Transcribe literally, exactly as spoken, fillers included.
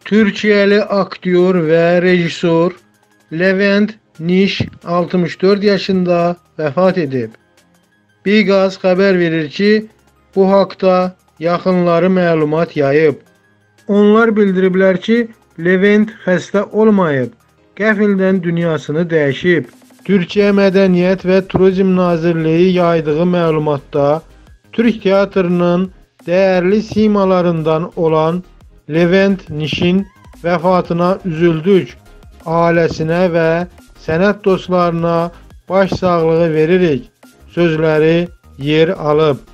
Türkiyəli aktyor və rejissor Levent Niş altmış dörd yaşında vəfat edib. Biqaz xəbər verir ki, bu haqda yaxınları məlumat yayıb. Onlar bildiriblər ki, Levent xəstə olmayıb, qəfildən dünyasını dəyişib. Türkiyə Mədəniyyət və Turizm Nazirliyi yaydığı məlumatda Türk teatrının dəyərli simalarından olan Levent Nişin vəfatına üzüldük. Ailəsinə və sənət dostlarına baş sağlığı veririk sözləri yer alıb.